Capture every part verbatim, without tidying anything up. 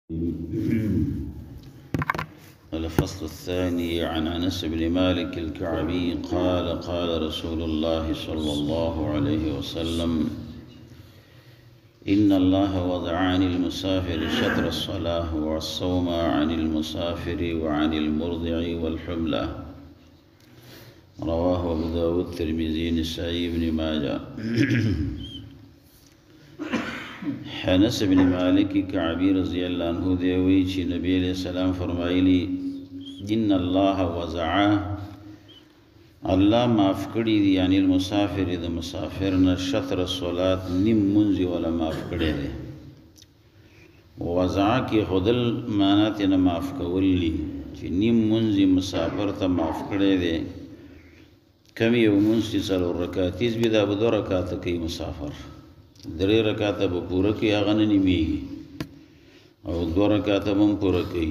الفصل الثاني عن أنس بن مالك الكعبي قال قال رسول الله صلى الله عليه وسلم إن الله وضع عن المسافر شطر الصلاة والصوم عن المسافر وعن المرضع والحملة. رواه أبو داود الترمذي النسائي بن ماجه. انس بن مالک کعبی رضی اللہ عنہ دیوی چی نبی علیہ السلام فرمائلی ان اللہ وضع اللہ معاف کری دی یعنی المسافر دا مسافرنا شطر الصلاة نم منزی والا معاف کری دی. وضع کی خودل ماناتنا معاف کولی چی نم منزی مسافر تا معاف کری دی. کمی و منزی سلو رکاتیز بی دا بدو رکاتا کی مسافر درې رکعاته به پوره کوي هغه نه نیمېږي او دوه رکعاته به هم پوره کوي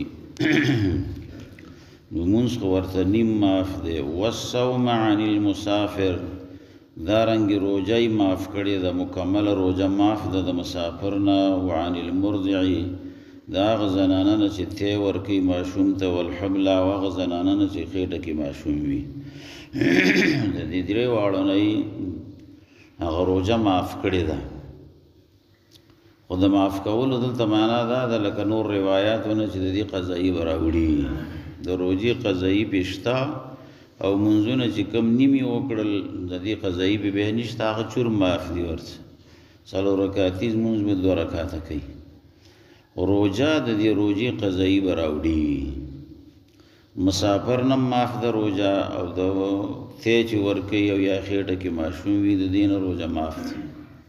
نو لمونځ خو ورته نیم معاف دی. والصوم عن المسافر دارنګې روژه یې معاف کړې ده مکمله روژه معاف ده د مسافر نه. وعن المرضع د هغه زنانه نه چې تی ورکوي ماشوم ته. والحمله او هغه زنانه نه چې خېټه کې ماشوم وي د دې درې واړو نه یې هغه روژه معاف کړې ده. خو د معاف کولو دلته معنا دا ده لکه نور روایاتونه چې د دې قضایي به راوړي د روژې قضایي پې شته او منځونه چې کم نیمې وکړل د دې قضایي به بیا نشته هغه چور معاف دي ورته. څلور رکعتیز مونځ به دوه رکعته کوي. روژه د دې روژې قضایي به راوړي. مسافر نه معاف ده روژه او د تی چې ورکوي او یا خېټه کې ماشوم وي د دې نه روژه معاف ده.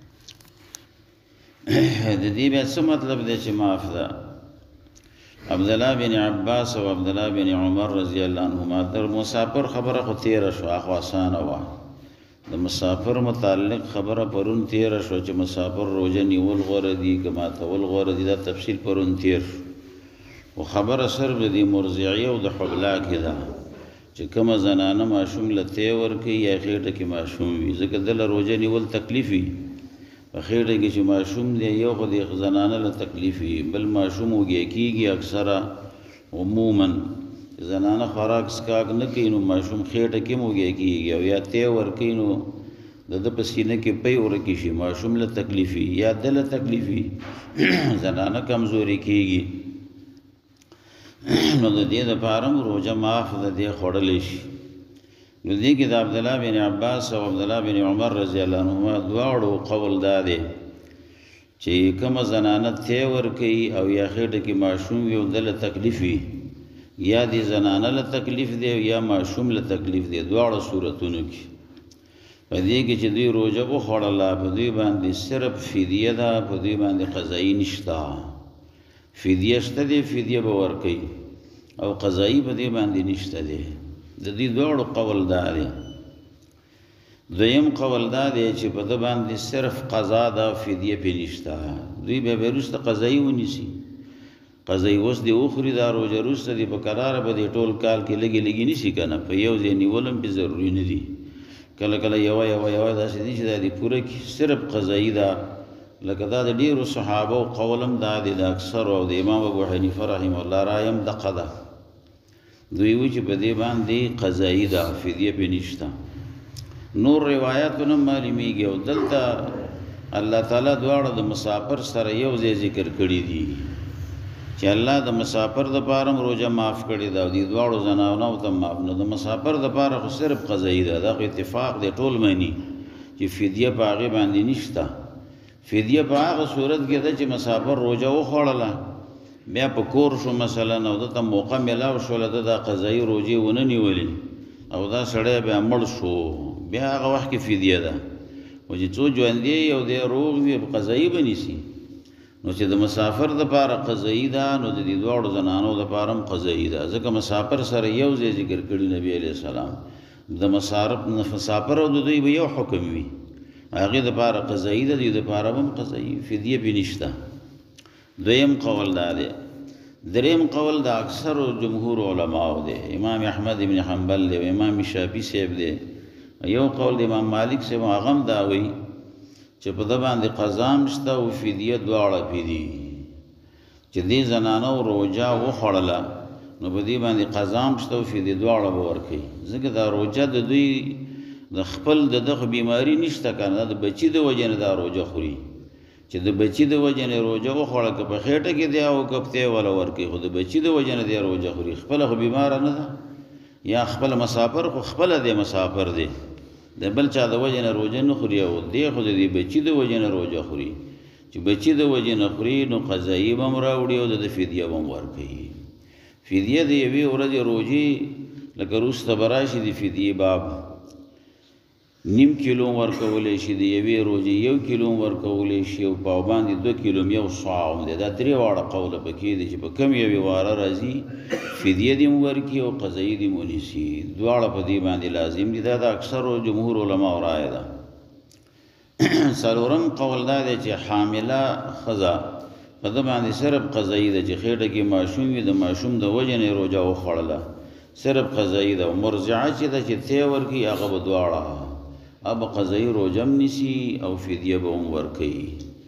د دې بیا څه مطلب دی چې معاف ده؟ عبدالله بن عباس او عبدالله بن عمر رضی الله عنهما در مسافر خبره خو تیره شوه هغه اسانه وه. د مسافر متعلق خبره پرون تیره شوه چې مسافر روژه نیول غوره دي که ماتول غوره دي. دا تفصیل پرون تیر شو خو خبره صرف د دې مرضعیه او د حبلا کې ده چې کومه زنانه ماشوم له تی ورکوي یا خېټه کې ماشوم وي ځکه دله روژه نیول تکلیف وي. په خېټه کې چې ماشوم دی یو خو د زنانه له تکلیف وي بل ماشوم وږی کېږي. اکثره عموما زنانه خوراک څښاک نه کوي نو ماشوم خېټه کې هم وږی کېږي او یا تی ورکوي نو د ده په سینه کې پی ورکې شي ماشوم له تکلیف وي یا ده له تکلیف وي زنانه کمزورې کېږي. نو د دې دپاره هم روژه معاف د دې خوړلی شي. نو دې کې د عبدالله بن عباس او عبدالله بن عمر رضی الله عنهما دواړو قول دا دی چې کومه زنانه تی ورکوي او یا خېټه کې ماشوم وي او ده له تکلیف وي یا دې زنانه له تکلیف دی یا ماشوم له تکلیف دی دواړو صورتونو کې په دې کې چې دوی روژه وخوړله په دوی باندې صرف فدیه ده په دوی باندې قضایي نشته. فدیه شته دی فدیه به ورکوي او قضایي په دې باندې نشته دی. د دې دواړو قول دا دی. دویم قول دا دی چې په ده باندې صرف قضا ده فدیه پې نشته. دوی بیا بیا وروسته قضایي ونیسي قضایي اوس دې وخوري دا روژه وروسته دې په کراره به دې ټول کال کې لږې لږې نیسي که نه په یو ځای نیول هم پې ضروري نه دي. کله کله یوه یوه یوه داسې دي چې دا دې پوره کړي صرف قضایي ده. لکه دا د ډېرو صحابو قول هم دا دی د اکثرو او د امام ابو حنیفه رحمه الله رایه هم دقه ده. دوی وی چې په دې باندې قضایي ده فدیه پې نشته. نور روایاتونه هم معلومیږي او دلته الله تعالی دواړه د مسافر سره یو ځای ذکر کړي دي چې الله د مسافر دپاره هم روژه معاف کړې ده او دې دواړو زنانو ته معاف نه. د مسافر دپاره خو صرف قضایي ده. دا خو اتفاق دی ټول مني چې فدیه په هغې باندې نشته. فدیه په هغه صورت کې ده چې مسافر روژه وخوړله بیا په کور شو مثلا او ده ته موقع میلاو شوله ده دا قضایي روژې ونه نیولې او دا سړی بیا مړ شو بیا هغه وخت کې فدیه ده. خو چې څو ژوندی او دی روغ وي قضایي به نیسي. نو چې د مسافر دپاره قضایي ده نو د دې دواړو زنانو دپاره هم قضایي ده ځکه مسافر سره یو ځای ذکر کړي نبي علیه السلام. د مسافر او د دوی به یو حکم وي هغې دپاره قضایي ده دوی دپاره هم قضایي فدیه پې نشته. دویم قول دا دی. دریم قول د اکثرو جمهور علماو دی. امام احمد ابن حنبل دی و امام شافعي صاحب دی. یو قول د امام مالک صاحب هغه هم دا وایي چې په ده باندې قضا هم شته او فدیه دواړه پې دي. چې دې زنانو روژه وخوړله نو په دې باندې قضا هم شته او فدیه دواړه به ورکوي ځکه دا روژه د دوی د خپل د دغه بیماري نشته که نه د بچي د وجې نه دا روژه خوري چې د بچي د وجې نه روژه وخوړه که په خېټه کې دی او که پتی وله ورکوي خو د بچي د وجې نه دی روژه خوري خپله خو بیماره نه ده یا خپله مسافر خو خپله دی مسافر دی د بل چا د وجې نه روژه نه خوري او دی خو د دې بچي د وجې نه روژه خوري چې بچي د وجې نه خوري نو قضایي به هم راوړي او د فدیه به هم ورکوي فدیه د یوې ورځې روژې لکه وروسته به راشي د فدیې باب نیم کیلو ورکولی شي د یوې روژې یو کیلو ورکولی شي او په باندې دوه کیلو یو صاع هم دی دا درې واړه قوله پکې دی چې په کم یوې واره راځي فدیه دې هم ورکړي او قضایي دې هم ونیسي دواړه په دې باندې لازم دي دا د اکثرو جمهور علماو رایه ده څلورم قول دا دی چې حامله ښځه په ده باندې صرف قضایي ده چې خېټه کې ماشوم وي د ماشوم د وجې نه یې روژه وخوړله صرف قضایي ده مرضعه چې ده چې تی ورکوي هغه به دواړه اب قضایي روژه هم نیسي او فدیه به هم ورکوي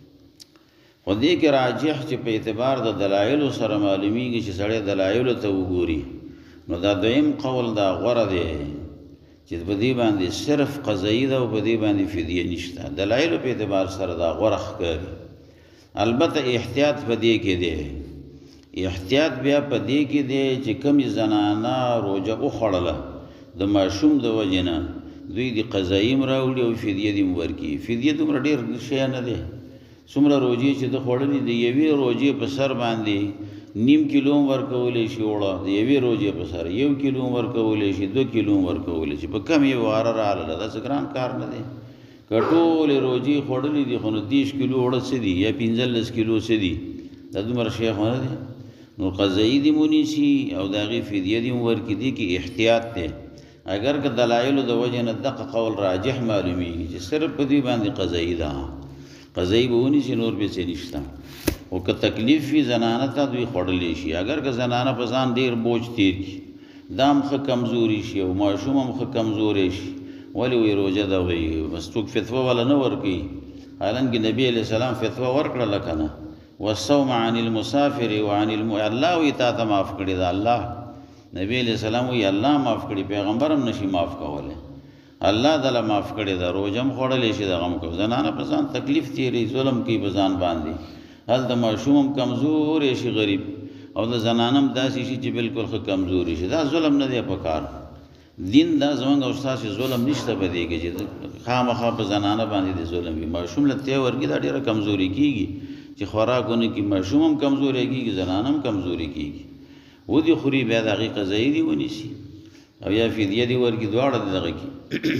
خو دې کې راجح چې په اعتبار د دلایلو سره معلومیږي چې سړی دلایلو ته وګوري نو دا دویم قول دا غوره دی چې په دې باندې صرف قضایي ده او په دې باندې فدیه نشته دلایلو په اعتبار سره دا غوره ښکاري البته احتیاط په دې کې دی احتیاط بیا په دې کې دی چې کومې زنانه روژه وخوړله د ماشوم د وجې نه دوی د قضایي هم راوړي او فدیه دې هم ورکړي فدیه دومره ډېر شی نه دی څومره روژې چې د خوړلې د یوې روژې په سر باندې نیم کیلو هم ورکولی شي اوړه د یوې روژې په سر یو کیلو هم ورکولی شي دوه کیلو هم ورکولی شي په کم یې واره راغله دا څه ګران کار نه دی که ټولې روژې خوړلې دي خو نو دېرش کیلو اوړه څه دي یا پنځلس کیلو څه دي دا دومره شی خو نه دی نو قضایي دې هم ونیسي او د هغې فدیه دې هم ورکړي دې کې احتیاط دی اگر که دلایلو د وجې نه دغه قول راجح معلومیږي چې صرف په دې باندې قضایي ده قضایي به ونیسي نور بیا څه نشته خو که تکلیف وي زنانه ته دوی خوړلی شي اگر که زنانه په ځان ډېر بوج تیر کړي دا هم ښه کمزوري شي او ماشوم هم ښه کمزوری شي ولې وایي روژه ده وایي بس څوک فتوه والا نه ورکوي حالانکې نبي علیه السلام فتوه ورکړله که نه والصوم عن المسافر وعن الم الله وایي تا ته معاف کړې ده الله نبی علیہ السلام وی الله معاف کړي پیغمبر هم نشي معاف کولی الله دله معاف کړي ده روژه هم خوړلی شي دغه هم کوي زنانه په ځان تکلیف تیری ظلم کوي په ځان باندې هلته ماشوم هم کمزوری شي غریب او د زنانه هم داسې شي چې بلکل ښه کمزوري شي دا ظلم نه دی په کار دین دا زموږ او ستاسې ظلم نشته په دې کې چې خامخا په زنانه باندې د ظلم وي ماشوم له تی ورکړي دا ډېره کمزوري کېږي چې خوراک ونه کړي ماشوم هم کمزوری کېږي زنانه هم کمزوري کېږي و دې خوري بیا د هغې قضایي دې ونیسي او یا فدیه دې ورکړي دواړه د دغه کې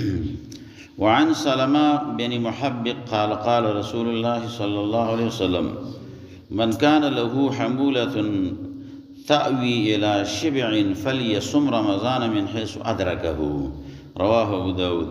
وعن سلمة بن محبق قال قال رسول الله صلى الله عليه وسلم من كان له حمولة تأوي إلى شبع فليصم رمضان من حيث أدركه رواه أبو داود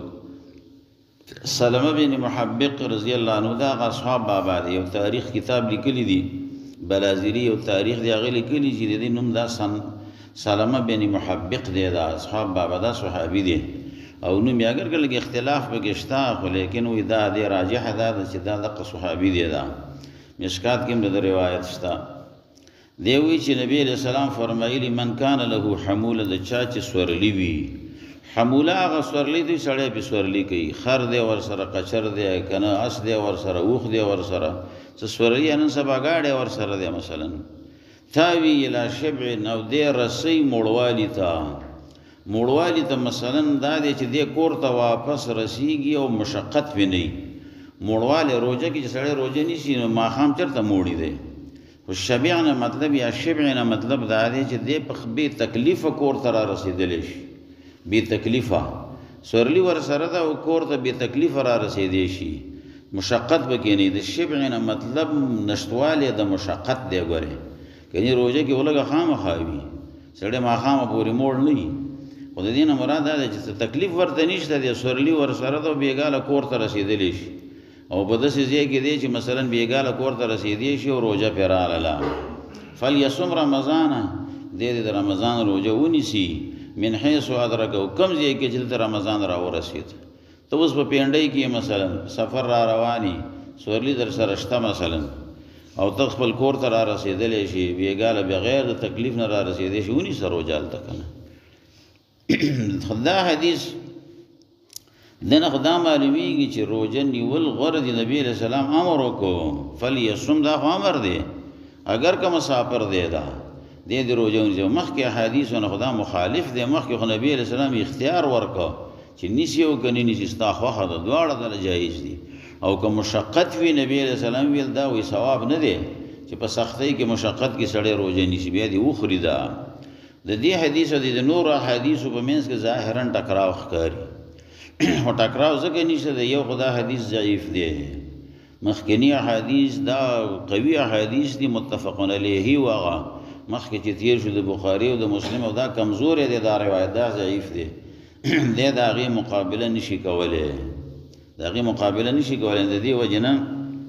سلمة بن محبق رضي الله عنه دا أصحاب بابا دی او تاریخ کتاب لیکلی دی بلازیری او تاریخ دی هغې لیکلي چې د دې نوم دا سلمه بن محبق دی دا اصحاب بابا دا صحابي دی او نوم یې اگر که لږ اختلاف پکې شته خو لیکن وایي دا دی راجحه دا ده چې دا دغه صحابي دی دا مشکات کې هم د روایت شته دی وایي چې نبي علیه السلام فرمایلي من کان له حموله د چا چې سورلي وي حموله هغه سورلي دی سړی پې سورلي کوي خر دی ورسره قچر دی که نه اس دی ورسره اوښ دی ورسره څه سورلي نن سبا ګاډی ورسره دی مثلا تاوي الی شبع او دې رسۍ موړوالي ته موړوالي ته مثلا دا دی چې دې کور ته واپس رسیږي او مشقت پې نه وي موړوالی روژه کې چې سړی روژه نیسي نو ماښام چېرته موړي دی خو شبع نه مطلب یا شبع نه مطلب دا دی چې دې په بې تکلیفه کور ته را رسېدلی شي بې تکلیفه سورلي ورسره ده او کور ته بې تکلیفه را رسېدی شي مشقت به کې نه د شبع نه مطلب نشتوالی د مشقت دی ګورې کنې روژه کې ولږه خامخا وي سړی ماښامه پورې موړ نه وي خو د دې نه مراد دا دی چې تکلیف ورته نشته دی سورلي ورسره ده او بېګاله کور ته رسېدلی شي او په داسې ځای کې دی چې مثلا بېګاله کور ته رسېدی شي او روژه پرې راغله فلیصم رمضانه دی دې د رمضان روژه ونیسي من حیث ادرکه کم ځای کې چې دلته رمضان را ورسېد ته اوس په پینډۍ کې مثلا سفر را رواني سورلي در سره شته مثلا او ته خپل کور ته را رسېدلی شي بېګاله بغیر د تکلیف نه را رسېدی شي ونیسه روژه هلته که نه دا حدیث دنه خو دا معلومیږي چې روژه نیول غوره دي نبي علیه السلام امر وکړو فلیصم دا خو امر دی اگر که مسافر دی دا دې د روژه ونیسي مخکې احادیثونه خو دا مخالف دی مخکې خو نبي علیه السلام اختیار ورکړه چې نیسي او که نه نیسي ستا خوښه ده دواړه دله جایز دي او که مشقت وي نبی علیه السلام ویل دا وی ثواب نه دی چې په سختۍ کې مشقت کې سړی روژه نیسي بیا دې وخوري دا د دې حدیث او د نورو احادیثو په منځ کې ظاهرا ټکراو ښکاري خو ټکراو ځکه نشته دی یو خو دا حدیث ضعیف دی مخکني احادیث دا قوي احادیث دي متفقون علیه و هغه مخکې چې تیر شو د بخاري او د مسلم او دا کمزوری دی دا روایت دا ضعیف دی دی د هغې مقابله نشي کولی د هغې مقابله نشي کولی د دې وجې نه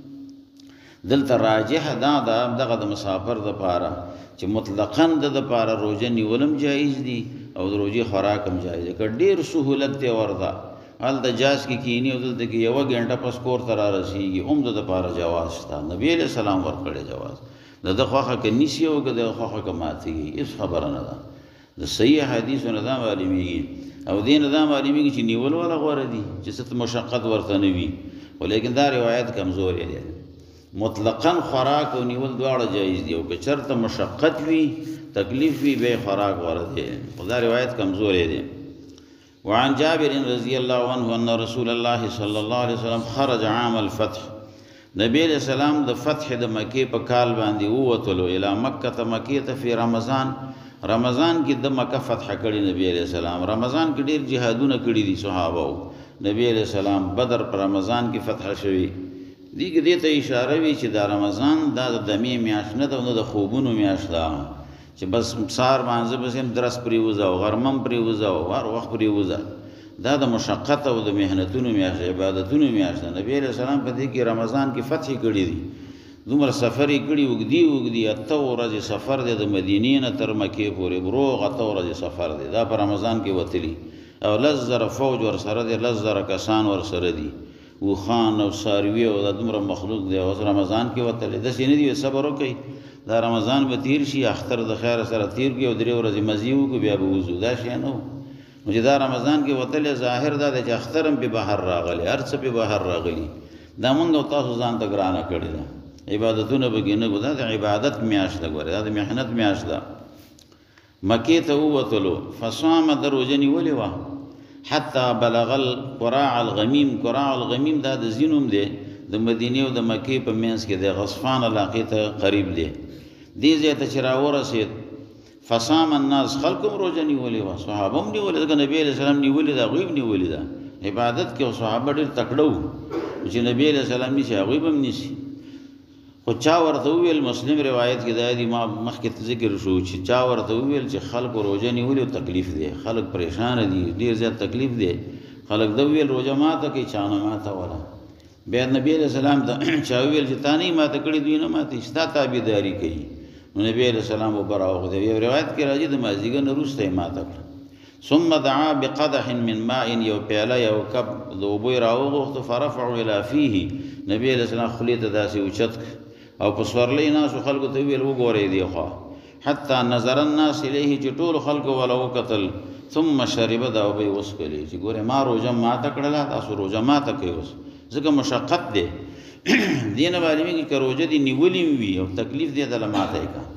دلته راجح دا ده دغه د مسافر دپاره چې مطلقا د دپاره روژه نیولم جایز دي او د روژې خوراک هم جایز دی که ډېر سهولت دی ورته هلته جاز کې کیني او دلته کې یوه ګنټه پس کور ته را رسېږي هم د دپاره جواز شته نبي علیه السلام ورکړی جواز د ده خوښه که نیسي او که د خوښه که ماتېږي هېڅ خبره نه ده د صحیح حدیثو نه دا معلومېږي او دې نه دا معلومېږي چې نیول والا غوره دي چې څه مشقت ورته نه وي خو لیکن دا روایت کمزوری دی مطلقا خوراک او نیول دواړه جایز دي او که چېرته مشقت وي تکلیف وي بیا خوراک غوره دی خو دا روایت کمزوری دی وعن جابر رضی الله عنه ان رسول الله صلی الله علیه وسلم خرج عام الفتح نبی علیہ السلام د فتح د مکې په کال باندې ووتلو الی مکه ته مکې ته فی رمضان رمضان کې د مکه فتح کړي نبی علیہ السلام رمضان کې ډېر جهادونه کړي دي صحابه نبی علیہ السلام بدر پر رمضان کې فتح شوي دي کې دې ته اشاره وي چې دا رمضان دا د دمې میاشت نه ده او نه د خوبونو میاشت ده چې بس سهار باندې بس هم درس پرېوځه او غرمه هم پرېوځه او هر وخت پرېوځه دا د مشقت او د محنتونو میاشت عبادتونو میاشت ده نبی علیہ السلام په دې کې رمضان کې فتح کړي دي دومره سفر یې کړي اوږدي اوږدي اته ورځې سفر دی د مدینې نه تر مکې پورې بروغ اته ورځې سفر دی دا په رمضان کې وتلي او لس زره فوج ورسره دی لس زره کسان ورسره دي اوښان او څاروي او دا دومره مخلوق دی اوس رمضان کې وتلی داسې نه دي صبر وکړئ دا رمضان به تیر شي اختر د خیر سره تیر کړي او درې ورځې مزي وکړو بیا به وځو دا شی نه و نو چې دا رمضان کې وتلی ظاهر دا دی چې اختر هم پې بهر راغلی هر څه پې بهر راغلي دا مونږ او تاسو ځان ته ګرانه کړې ده عبادتونه به کې نه ګو دا د عبادت میاشت ده ګورې دا د محنت میاشت ده مکې ته ووتلو فصام د روژه نیولې وه حتی بلغ القراع الغمیم قراع الغمیم دا د ځینوم دی د مدینې او د مکې په منځ کې د غصفان علاقې ته قریب دی دې ځای ته چې راورسېد فصام الناس خلکو هم روژه نیولې وه صحابه هم نیولې ځکه نبي علیه السلام نیولې ده هغوی هم نیولې ده عبادت کې او صحابه ډېر تکړه وو چې نبي علیه السلام نیسي هغوی به هم نیسي خو چا ورته وویل مسلم روایت کې دا دی ما مخکې ذکر شو چې چا ورته وویل چې خلکو روژه نیولې او تکلیف دی خلک پریشانه دي ډېر زیات تکلیف دی خلک ده وویل روژه ماته کوي چا نه ماتوله بیا نبی علیه السلام ته چا وویل چې تا نه یې ماته کړې دوی نه ماتې ستا تابعداري کوي نو نبی علیه السلام به راوغوښتی یو روایت کې راځي د مازدیګر نه وروسته یې ماته کړه ثم دعا بقدح من ماء یو پیاله یو کب د اوبو یې راوغوښتو فرفعوا الی فیه نبی علیه السلام خولې ته داسې اوچت او په سورلۍ ناسو خلکو ته ویل وګورئ دې خوا حتی نظر الناس الیه چې ټولو خلکو والا وکتل ثم شربه دا اوبه یې وڅښلې چې ګورې ما روژه ماته کړله تاسو روژه ماته کوئ اوس ځکه مشقت دی دې نه معلومېږي که روژه دې نیولې وي او تکلیف دې دله ماته یې کړه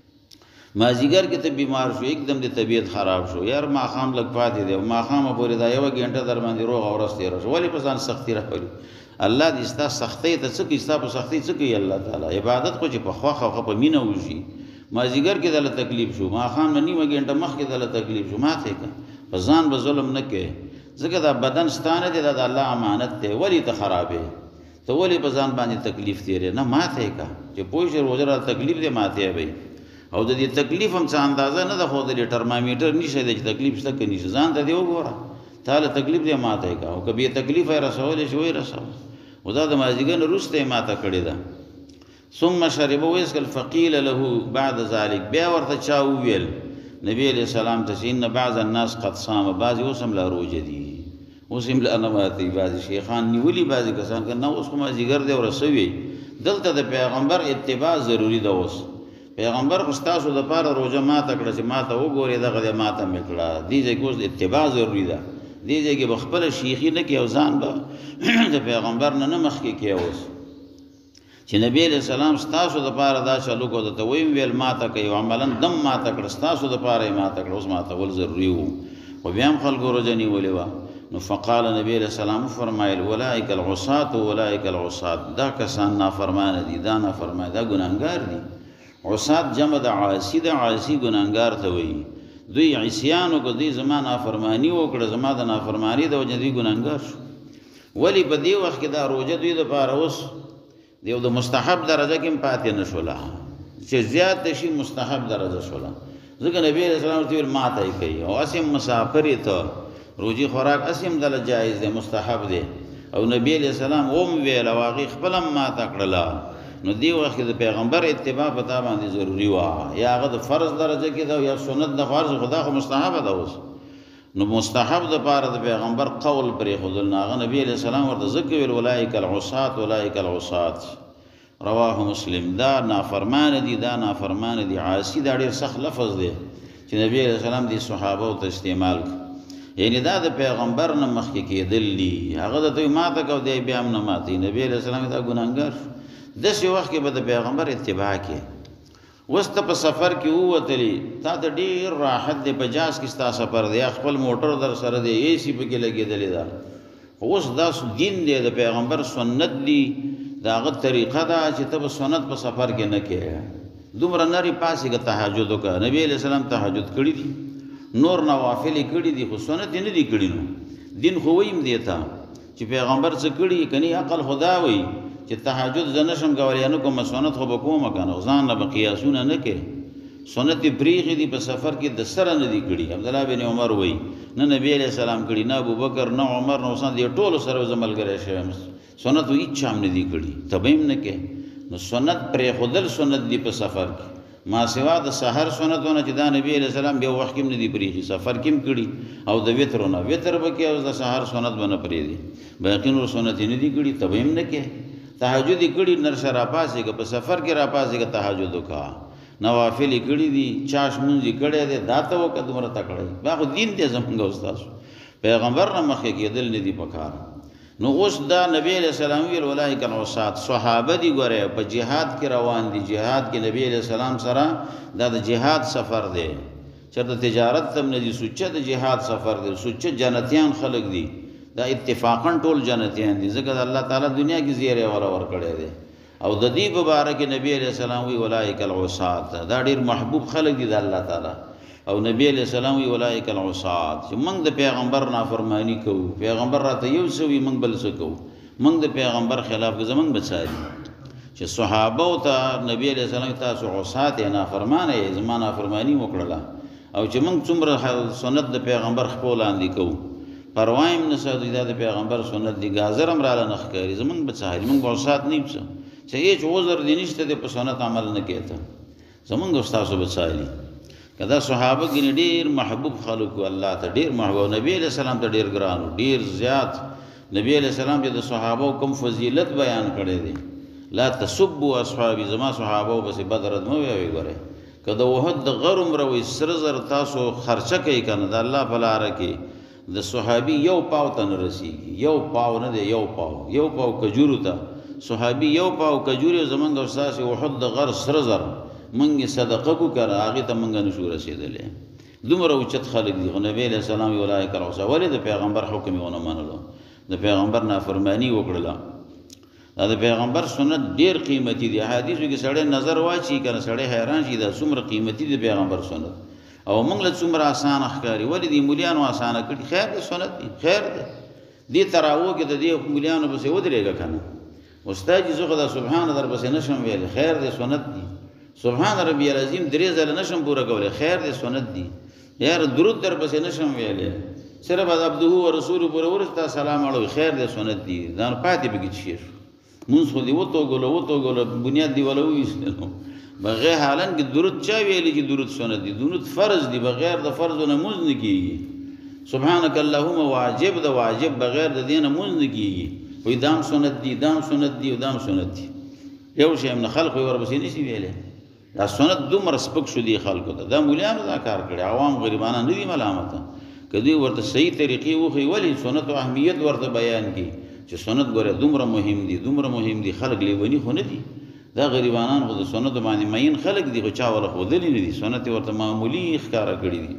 مازدیګر کې ته بیمار شو एकदम د طبیعت خراب شو یار ماښام لږ پاتې دی او ماښامه پورې دا یوه ګنټه در باندې روغه ورځ تېره شو ولې په ځان سختي راولي الله دې ستا سختۍ ته څه کوي ستا په سختۍ څه کوي الله تعالی عبادت خو چې په خوښه او په مینه وشي مازدیګر کې دله تکلیف شو ماښام نه نیمه ګنټه مخکې دله تکلیف شو ماته یې کړه په ځان به ظلم نه کوې ځکه دا بدن ستا نه دی دا د الله امانت دی ولې ته خرابې ته ولې په ځان باندې تکلیف تېرې نه ماته یې کړه چې پوه شې روژه را تکلیف دی ماته یې وی او د دې تکلیف هم څه اندازه نه ده ښودلې ټرمامیټر نشی دی چې تکلیف شته که نشي ځان ته دې وګوره تا له تکلیف دی ماته یې کړه او که بې تکلیفه یې رسولی شي ویې رسوه او دا د مازدیګر نه وروسته یې ماته کړې ده ثم شربه ویڅکل فقیل له بعد ذلک بیا ورته چا وویل نبی علیه السلام ته چې ان بعض الناس قد صام بعضې اوس هم لا روژه دي اوس هم لا نه ماتوي بعضې شیخان نیولي بعضې کسان که نه اوس خو مازدیګر دی او رسوي دلته د پیغمبر اتباع ضروری ده. اوس پیغمبر خو ستاسو دپاره روژه ماته کړه چې ماته وګورې دغه دی ماته مې کړه. دې ځای کې اوس اتباع ضروري ده. دې ځای کې به خپله شیخي نه کړي او ځان به د پیغمبر نه نه مخکې کړي. اوس چې نبی علیہ السلام ستاسو دپاره دا چلو کو درته ویم ویل ماته کوي او عملا دم ماته کړه ستاسو دپاره یې ماته کړه. اوس ماتول ضروري وو خو بیا هم خلکو روژه نیولې وه. نو فقال نبی علیہ السلام فرمایل اولئک العصاة اولئک العصاة، دا کسان نافرمانه دي، دا نافرمانه دا ګناهګار دي. عصاة جمع د عاصي ده، عاصي ګناهګار ته وایي. دوی عصیان وکړه، دوی زما نافرماني وکړه، زما د نافرماني د وجې دوی ګناهګار شو. ولې په دې وخت کې دا روژه دوی دپاره اوس د یو د مستحب درجه کې هم پاتې نه شوله چې زیات شي، مستحب درجه شوله. ځکه نبی علیہ السلام ورته ویل ماته یې کوي او هسې هم مسافر یې ته روجي خوراک هسې هم دله جایز دی، مستحب دی. او نبی علیہ السلام هم ویل او هغې خپله هم ماته کړله. نو دې وخت کې د پیغمبر اتباع په تا باندې ضروري وه، یا هغه د فرض درجه کې ده یا سنت د فرض، خو دا خو مستحبه ده. اوس نو مستحب دپاره د پیغمبر قول پرېښودل، نو هغه نبي علیہ السلام ورته ځکه ویل اولئک العصاة اولئک العصاة. رواه مسلم. دا نافرمانه دي، دا نافرمانه دي. عاصي دا ډېر سخت لفظ دی چې نبی علیہ السلام دې صحابو ته استعمال کړ. یعنی دا د پیغمبر نه مخکې کېدل دي. هغه درته ماته کو دی بیا هم نه ماتوي. نبی علیہ السلام دا ګناهګار شو. داسې وخت کې به د پیغمبر اتباع کې. اوس ته په سفر کې ووتلې، تا ته ډېر راحت دی، په جاز کې ستا سفر دی، یا خپل موټر در سره دی، اے سی پکې لګېدلې ده. اوس دا دین دی، د پیغمبر سنت دی، د هغه طریقه ده چې ته به سنت په سفر کې نه کې. دومره نري پاسېږه تهجد وکړه. نبی علیہ السلام تهجد کړي دي، نور نوافل یې کړي دي، خو سنت یې نه دي کړي. نو دین خو ویم دی ته چې پیغمبر څه کړي، کني عقل خدا وایي چې تهجد زه نشم کولی، نه کومه سنت خو به کومه که نه، ځان نه به قیاسونه نه کې. سنت یې پرېښي دي، په سفر کې د سره نه دي کړي. عبدالله بن عمر وایي نه نبی علیہ السلام کړي، نه ابوبکر، نه عمر، نه عثمان، دې ټولو سره زه ملګری شوی یم. سنت خو هېچ چا هم نه دي کړي، ته به هم نه کې. نو سنت پرېښودل سنت دي په سفر کې، ما سوا د سحر سنتونه چې دا نبی علیہ السلام بیا وخت کې هم نه دي پرېښي، سفر کې هم کړي. او د وترونه وتر به کې، او د سحر سنت به نه پرېږدي، باقي نور سنت یې نه دي کړي، ته به هم نه کې. تهجد یې کړي، نرشه راپاسېږه، په سفر کې راپاسېږه، تهجد وکړه. نوافل یې کړي دي، چاش مونځ یې کړی دی، دا ته وکړه دومره تکړه. دا خو دین دی زمونږ او ستاسو، پیغمبر نه مخکې کېدل نه دي پکار. نو اوس دا نبی علیہ السلام ویل اولئک العصاة. صحابه دي ګوره په جهاد کې روان دي، جهاد کې نبی علیہ السلام سره دا د جهاد سفر دی، چېرته تجارت تم نه دي، سوچه د جهاد سفر دی. سوچه جنتیان خلق دي، دا اتفاقا ټول جنتیان دي، ځکه د الله تعالی دنیا کې زیری ولا ورکړی دی. او د دې په باره کې نبی علیہ السلام وی اولئک العصاة، دا ډېر محبوب خلق دي د الله تعالی. او نبی علیہ السلام وی اولئک العصاة، چې موږ د پیغمبر نافرمانی کوو، پیغمبر راته یو څه وي موږ بل څه کوو، موږ د پیغمبر خلاف کوو، زموږ به څاري. چې صحابو ته نبی علیہ السلام تاسو عصاة یې نافرمانه یې، زما نافرماني وکړله، او چې موږ څومره سنت د پیغمبر خپل لاندې کوو، پروا یې هم نه ساتو دا د پیغمبر سنت دی، ګازر هم راله نه ښکاري، زموږ به څاري، موږ به عصاة نه یو څه چې هېڅ عذر دې نشته دی په سنت عمل نه کوې ته، زموږ او ستاسو به څاري. که دا صحابه ګنې ډېر محبوب خلک وو، الله ته ډېر محبوب، نبی علیہ السلام ته ډېر ګران وو، ډېر زیات. نبی علیہ السلام چې د صحابو کوم فضیلت بیان کړی دی، لا تسبوا اصحابي، زما صحابو پسې بد رد مه وایئ. ګورئ که د احد د غر عمره وي، سره زر تاسو خرچه کوئ که نه د الله په لاره کې، د صحابي یو پاو ته نه رسېږي، یو پاو نه دی، یو پاو، یو پاو کجورو ته صحابي یو پاو کجوري زمونږ او ستاسې احد د غر سره زر موږ یې صدقه کړو که نه هغې ته موږ نشو رسېدلی. دومره اوچت خلک دي. خو نبی علیہ السلام اولئک العصاة، ولې د پیغمبر حکم یې ونه منلو، د پیغمبر نافرماني وکړله. دا د پیغمبر سنت ډېر قیمتي دي. حدیثو کې سړی نظر واچي که نه سړی حیران شي دا څومره قیمتي دی پیغمبر سنت، او موږ له څومره اسانه ښکاري. ولې دې مولیانو اسانه کړي؟ خیر دی، سنت دی، خیر دی. دې تراوو کې د دې مولیانو پسې ودرېږه که نه، استاد چې زه خو دا سبحانه در پسې نشم ویلی، خیر دی، سنت دی. سبحان ربی العظیم درې ځله نشم پوره کولی، خیر دی، سنت دی. یار درود در پسې نشم ویلی، صرف از عبده و رسول پورې ورسته سلام اړوي، خیر دی، سنت دی. دا نو پاتې پکې څه شی شو؟ مونځ خو دې وتوږلو وتوږلو بنیاد دې وله وویستلو. بغیر حالن کې درود چا ویلی چې درود سنت دی؟ درود فرض دی، بغیر د فرضو نه مونځ نه کېږي. سبحانک اللهم واجب د واجب، بغیر د دې نه مونځ نه کېږي. وایي دام سنت دی، دام سنت دی، او دام سنت دی. یو شی هم نه خلق ورپسې نشي ویلی دا سنت دومره سپک شو دي خلکو ته دا مولیانو دا کار کړی عوام غریبانه نه دي ملامته که دوی ورته صحیح طریقې وښیي ولې سنت و اهمیت ورته بیان کړي چې سنت ګوره دومره مهم دي دومره مهم دي خلک لیوني خو نه دي دا غریبانان خو د سنتو باندې مین خلک دي خو چا وله ښودلي نه دي سنت یې ورته معمولي ښکاره کړي دي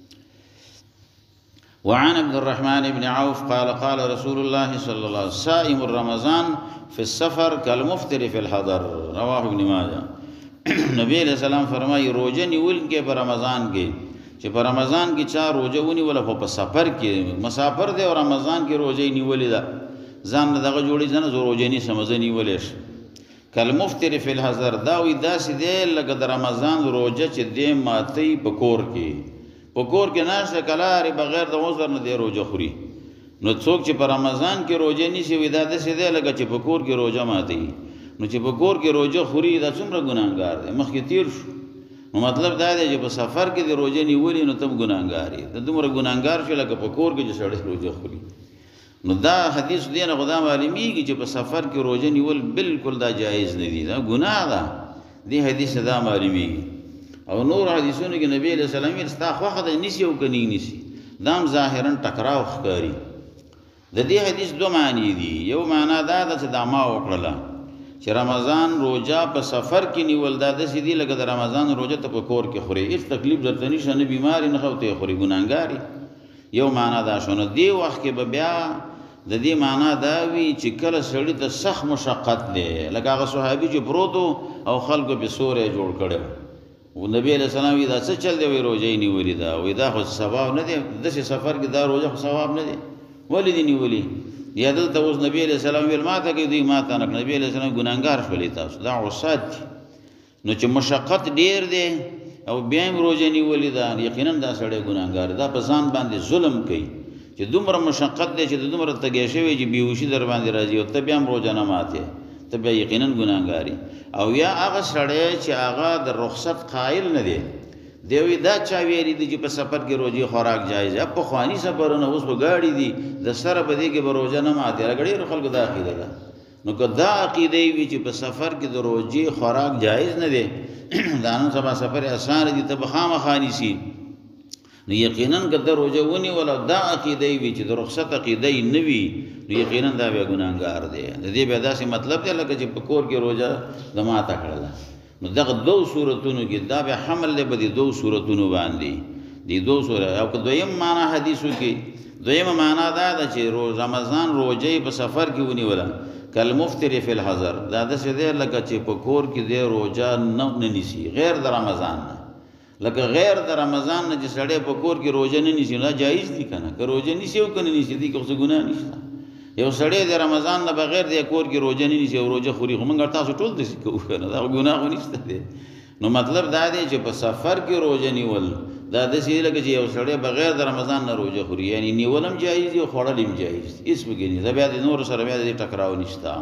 وعن عبد الرحمن بن عوف قال قال رسول الله صلى الله عليه وسلم صائم رمضان في السفر كالمفطر في الحضر رواه ابن ماجه نبی علیہ السلام فرمایي روزه نیولکې په رمضان کې چې په رمضان کې چا روزه ونیوله خو په سفر کې مسافر دی او رمضان کې روزه یې نیولې ده ځان نه دغه جوړي ځنه زه روزه نیسم زه نیولی شم کالمفطر فی الحضر دا وایي داسې دی لکه د رمضان روزه چې دی ماتوي په کور کې په کور کې ناسته کلارې بغیر د عذر نه دی روزه خوري نو څوک چې په رمضان کې روزه نیسي وایي دا داسې دی لکه چې په کور کې روزه ماتوي نو چې په کور کې روزه خوري دا څومره ګناهګار دی مخکې تیر شو نو مطلب دا دی چې په سفر کې د روزه نیولې نو تم ګناهګار یې ته دومره ګناهګار شو لکه په کور کې چې سړی روزه خوري نو دا حدیث دی نه خو دا معلومیږي چې په سفر کې روزه نیول بالکل دا جایز نه دي دا ګناه ده دې حدیث دا معلومیږي او نور حدیثونو کې نبی علیہ السلام یې ستا خوښه ده نیسي او که نه نیسي دا هم ظاهرا ټکراو ښکاري د دې حدیث دوه معنی دي یو معنا دا ده چې دا ما وکړله چې رمضان روزه په سفر کې نیول دا داسې دي لکه د رمضان روزه ته په کور کې خوري هېڅ تکلیف درته نشته نه بیماري نه خو ته یې خوري ګناهګار یو معنا دا شو نو دې وخت کې به بیا د دې معنا دا وي چې کله سړي ته سخت مشقت دی لکه هغه صحابي چې پروت او خلکو پې سوری جوړ کړی و نبی علیہ السلام وی دا څه چل دی وی روزه یې نیولې ده وی دا خو ثواب نه دی داسې سفر کې دا روزه خو ثواب نه دی ولې دې نیولې یا دلته اوس نبی علیہ السلام ویل ما ته کوي دوی ما ته نه نبی علیہ السلام ګناهګار شولې تاسو دا عصات دي نو چې مشقت ډیر دی او بیا هم روزه نیولې ده یقینا دا سړی ګناهګار دا په ځان باندې ظلم کوي چې دومره مشقت دی چې دومره تږی شوی چې بیهوشي در باندې راځي او ته بیا هم روزه نه ماتې ته بیا یقینا ګناهګار او یا هغه سړی چې هغه د رخصت قایل نه دی دی وی دا چا ویلي دي چې په سفر کې روزي خوراک جایز ده پخواني سفرونه اوس به ګاډي دي د سره به دې کې به روزه نه ماتې هغه ډېرو خلکو دا عقیده ده نو که دا عقیده وي چې په سفر کې د روزي خوراک جایز نه دی دا نن سبا سفر اسانه دي ته به خامخا نیسي نو یقینا که د روزه ونیوله دا عقیده وي چې د رخصت عقیده یې نه وي نو یقینا دا بیا ګناهګار دی د دې بیا داسې مطلب دی لکه چې په کور کې روزه د ماته کړله نو دغه دو صورتونو کې دا بیا حمل دی به د دو صورتونو باندې د دو صورت او که دویم معنا حدیثو کې دویمه معنا دا ده چې روز رمضان روزه په سفر کې ونیوله کالمفطر فی الحضر دا داسې دی لکه چې په کور کې دی روزه نه نیسي غیر د رمضان نه لکه غیر د رمضان نه چې سړی په کور کې روزه نه نیسي دا جایز دي که نه که روزه نیسي او که نه نیسي دې کې خو څه ګناه نشته یو سړی د رمضان نه بغیر د کور کې روزه نه نیسي او روزه خوري خو موږ تاسو ټول داسې کوو که نه دا خو ګناه خو نشته دی نو مطلب دا دی چې په سفر کې روزه نیول دا داسې لکه چې یو سړی بغیر د رمضان نه روزه خوري یعنی نیول هم جایز دي او خوړل هم جایز دي هېڅ پکې نه دا بیا د نورو سره بیا د دې ټکراو نشته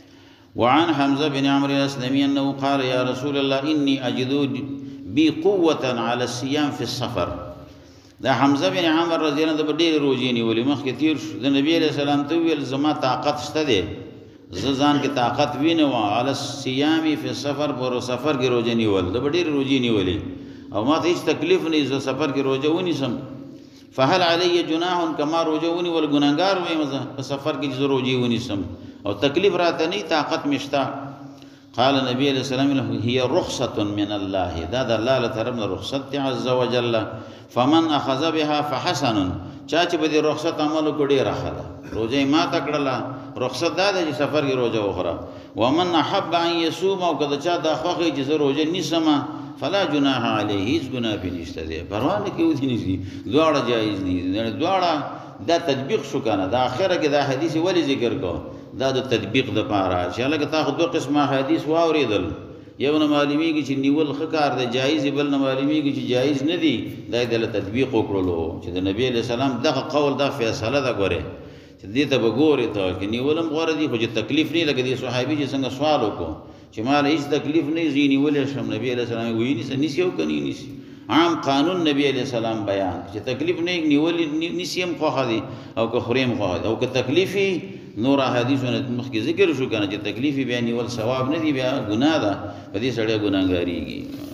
وعن حمزه بن عمرو الاسلمي انه قال يا رسول الله اني اجد بي قوة على الصيام في السفر دا حمزه بن عمر رضی الله عنه د ډېرې روزې نیولې مخکې تیر شو د نبی علیہ السلام ته ویل زما طاقت شته دی زه ځان کې طاقت وینم علی الصیام فی السفر پر سفر کې روزه نیول د ډېرې روزې نیولې او ما ته هیڅ تکلیف نه زه سفر کې روزه ونیسم فهل علی جناح کما روزه ونیول ګناهګار وایم زه په سفر کې چې روزه ونیسم او تکلیف راته نه طاقت مشته قال نبی علیہ السلام هي رخصة من الله دا د الله له طرف نه رخصت عز وجل فمن اخذ بها فحسن چا چې به د رخصت عمل وکړي راخله روزه ما تکړه رخصت دا چې سفر کې روزه وخوره ومن احب ان يصوم او کله چا دا خوښي چې روزه نیسم فلا جناح علیه هیڅ ګناه پې نشته دی پروا نه کوي ودې نشي دواړه جایز دي دواړه دا تطبیق شو کنه دا اخره کې دا حدیث ولی ذکر کو دا د تطبیق د پاره چې لکه تاسو دوه قسمه حدیث واوریدل یو نه معلومیږي چې نیول ښه کار دی جایز بل نه معلومیږي چې جایز نه دی دا د تطبیق وکړلو چې د نبی علیہ السلام دغه قول دا فیصله ده ګوره چې دې ته به ګورې ته چې نیولم غوره دي خو چې تکلیف نه لګي د صحابي چې څنګه سوال وکړو چې ما له هیڅ تکلیف نه زی نیولې شم نبی علیہ السلام وی نیسه نیسی او کني نیسی عام قانون نبی علیہ السلام بیان چې تکلیف نه نیولې نیسی هم خوښه دي او که خوریم خوښه دي او که تکلیفي نور احادیثونه مخکې ذکر شو کنه چې تکلیف بیا نیول ثواب نه دی بیا ګناه ده په دې سړی ګناهګاریږي